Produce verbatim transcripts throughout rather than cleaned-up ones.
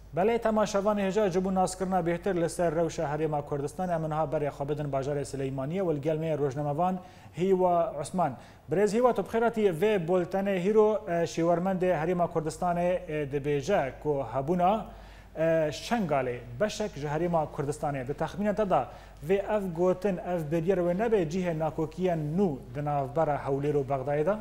بله تماشاوان هجا جبو ناسکرنا بهتر لسر روش هریما کردستان امنها بر خابدن باجار سلیمانیه والگلمه روزنامه‌وان هیوا عثمان برز هیوا تو بخیراتی و بولتن هیرو شیورمند هریما کردستان دبیجه کو هبونا شنگاله بشک جهریما کردستان ده تخمین تدا و اف گوتن اف بدیر و نبه جیه ناکوکیان نو دنافبر حولی رو بغداد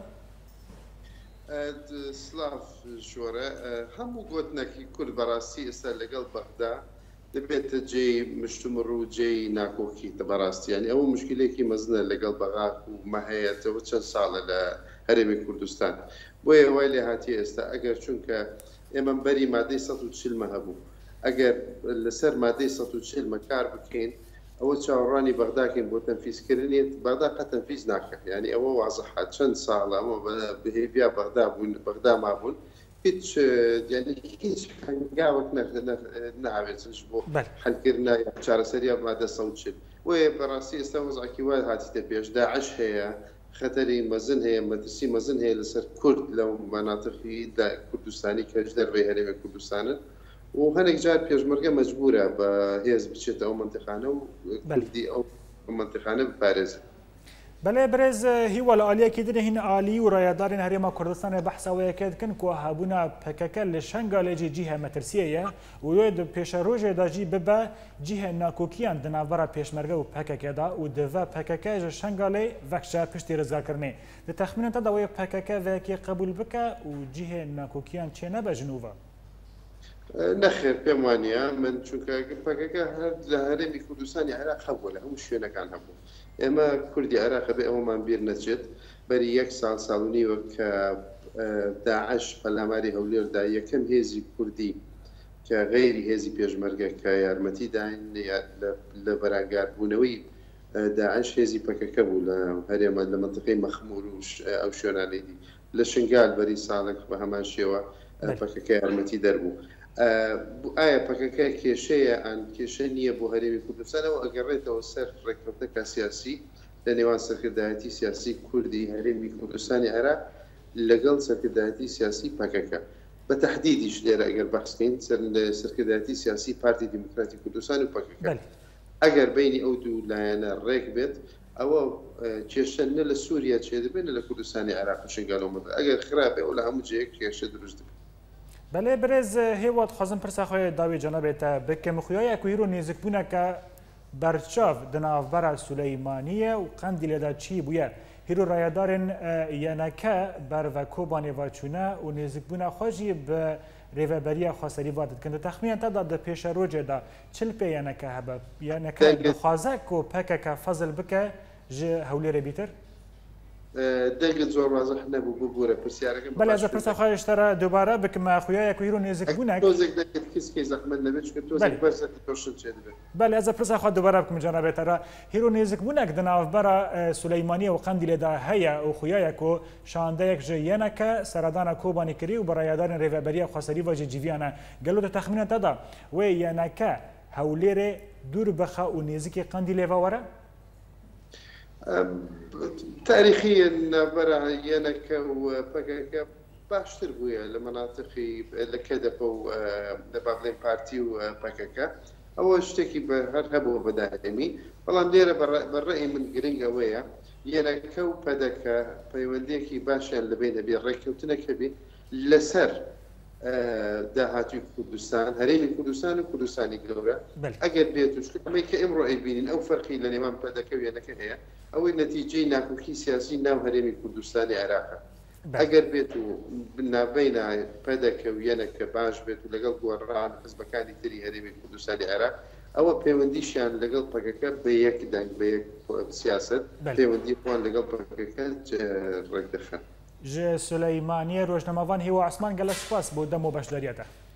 سلاف شوره همو گوتنکی کرد براستی است لگل بغداد دبیت جی مشتمرو جی ناکوکی تبراستی یعنی او مشکلی که مزنه لگل بغداد و مهیت و چند سال لهرمی کردستان بوی ویلی هاتی است اگر چونکه اما بری ماده صد و چهل مهبو اگر لسر ماده صد و چهل مکار بکین اول شاورانی بغداد كان بو تنفيذ كرنيت بغداد قد تنفيذ ناكح يعني اول واضح شن صار اما به بيا بغداد بغداد ما بون هيك يعني هيك حنقاوك نعرف نشبو حنكرنا شهر سريع ماده صوت شل وبراسي استوزع كيوال هاتي تبيش داعش هي خطري مزن هي مدرسي مزن هي لسر كرد لو مناطق كردستاني كجدر في هرم كردستان وهناك جار بيجمرقة مجبورة بهيز بتشت أو منطقة وكردي أو منطقة بباريس. بله برز هو العالیه که دیده هن عالی و رایدارین هریما کردستان بحث و یکد کن که هبونا پککل شنگال جی جیه مترسیه و یود پیش روز داجی ببا جیه ناکوکیان دناورا پیشمرگه و پککه دا و دوا پککه شنگال وکشا پشتی رزگار کرنه. ده تخمین تا دوی پککه وکی قبول بکه و جیه ناکوکیان چه نبا جنوبا؟ نخير بيمانيا من چونکه پککه لهرمی کردستانی عراق خبوله هم شو نکان هبو. اما كردي عراق به اما من بير نجد بري يك سال سالوني وك داعش بالاماري هولير دا يكم هيزي كردي كغيري هيزي بيجمرقه كيارمتي داين لبراغار بونوي داعش هيزي بككبو لهريما لمنطقه مخمور او شونالي دي لشنقال بري سالك بهمان شيوا بككه يارمتي دربو آیا پککه کیشه ان کیشه نیه بو هرمی کردستان و اگرته و سر رکبته سیاسی لنیوان سرکردایتی سیاسی کردی هرمی کردستان عراق لقل سرکردایتی سیاسی پککه بتحديدش ليرة اگر بحث كين سركردایتی سیاسی پارتی دموکراتی کردستان و پککه اگر بینی او دو لاینا رکبت او کیشن لسوریا چه دبن لکردستان عراق شنگالو مد اگر خرابه ولا هم جه کیشه درست بله برز هیواد خازم پرسا خواه داوی جنابه تا بکم خویای اکویرو نیزک بونه که برچاف دنافبر سلیمانیه و قندیل دا چی بویه هیرو رایدارن ینکه بر و کوبانی واچونه و نیزک بونه خواهی به ریوبری خواستری وادد کنده تخمین تا دا پیش روجه دا چل پی ینکه هبه ینکه بخوازه که پکه فضل بکه جه هولی رو بیتر؟ دقیق زور واضح نبود ببوره پرسیارکم. بله از پرسش خواهش ترا دوباره بکم خویای کویرو نیزک بونه. توزیک دقیق کس کی زحمت نبود چون توزیک برزد توشن چه دبی. بله از پرسش خواهد دوباره بکم جناب ترا هیرو نیزک بونه که دنافبر سلیمانی و قندیل دا هیا و خویای کو شانده یک جیانه که سردان کوبانی کری و برای دارن ریوبری خاصری و جیویانه گلو تخمین تدا و یعنی که هولیر دور بخا و نیزک قندیل واره. تاريخيا برا ينك وبكك باشتر بويا لمناطق لكدب ولبابلين بارتي وبكك أول شتكي بهرهبوا بدائمي والله ديره بالرأي من جرينج أويا ينك وبدك بيوديكي باشا لبين أبي الركب وتنكبي لسر داهاتي كردستان هريمي كردستان وكردستاني قلورة أجر بيتوش كما كإمرو أيبين أو فرقي لنمان بدك وينك هي أو النتيجة ناكوكي سياسي ناو هريمي كردستاني عراقا أجر بيتو بنا بين بدك وينك باش بيتو لقل قوران حزب كاني تري هريمي كردستاني عراق أو بيونديشان لقل بقكا بيك دانك بيك سياسة بيوندي قوان لقل بقكا رك دخان ج سلیمانی روزنامه‌وان هیوا عثمان گله سپاس بود دمو باشداریته